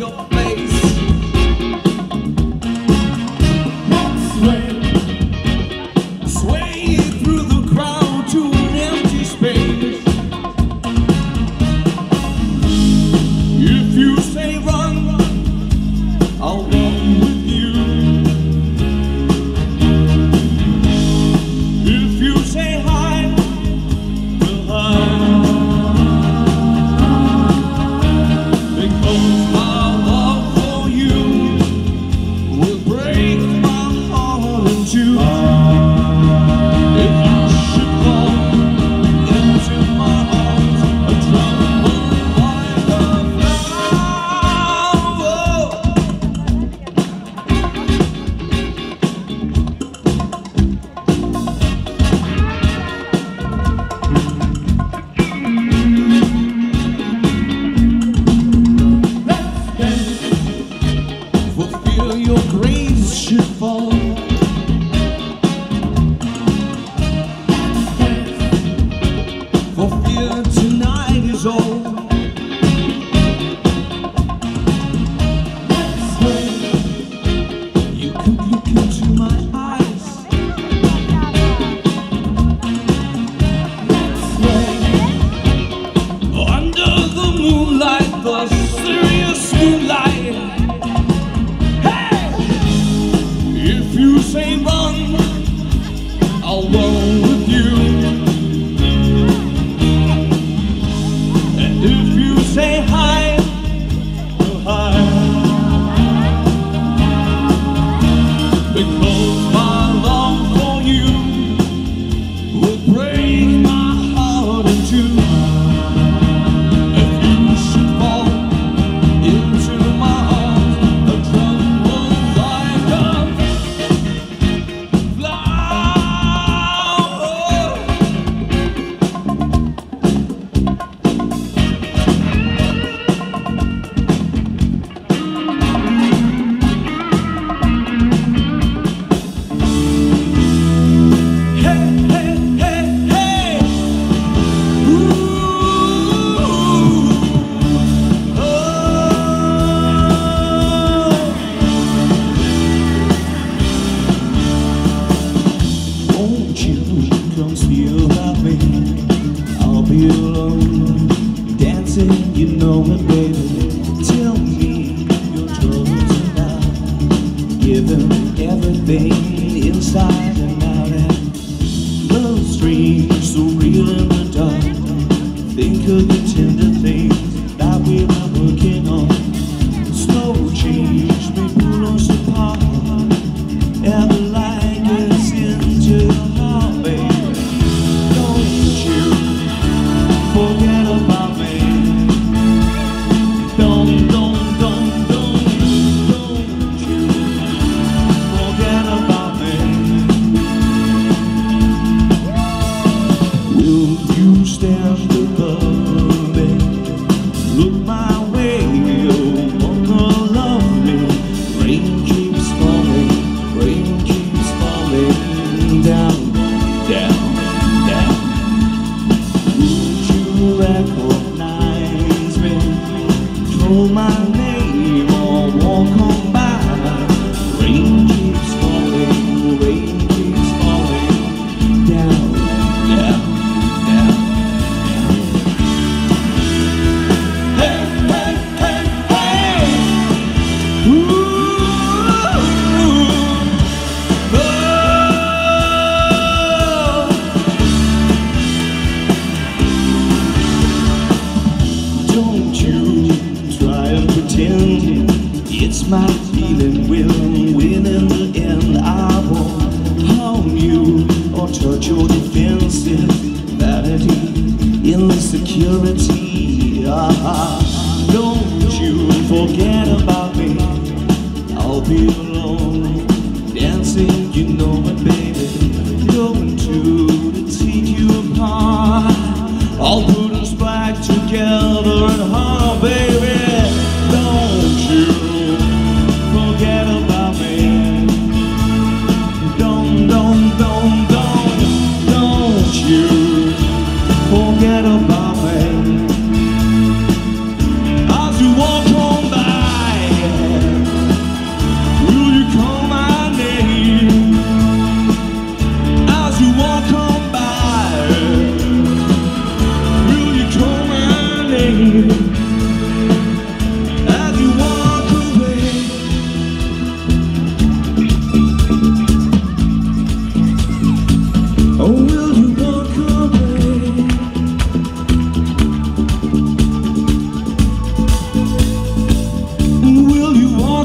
your face. Sway through the crowd to an empty space. If you say run, I'll run with you. If you say hi, we'll hide. Because my love for you will break my heart in two. If you should fall into my arms, a tremble like a flower. For fear your grace should fall. For fear tonight is all. You could look into my eyes. Under the moonlight, the serious moonlight. If you say run, I'll run with you. And if you say hi, we'll hide. Because my love for you will break my heart in two. If you should fall into my arms, a tremble like a be alone, dancing, you know it, baby. Tell me your troubles about giving everything inside and out. And love strange, so real in the dark. Think of the tender things that we were working on. Slow change may pull us apart. Ever like us into your heart, baby. Forget about me. Don't you forget about me. Will you stand above me? Look my way, oh, won't you love me? Rain keeps falling down, down, down. Recognize me, call my name or walk on by. Rain keeps falling down, down, down. Hey, hey, hey, hey. Ooh, don't you try and pretend it's my feeling will win in the end. I won't harm you or touch your defensive vanity, insecurity. Don't you forget about me. I'll be alone, dancing, you know it, baby. Going to take you apart. I'll put us back together at heart, baby. Don't you forget about me. Don't you forget about me. As you walk on by.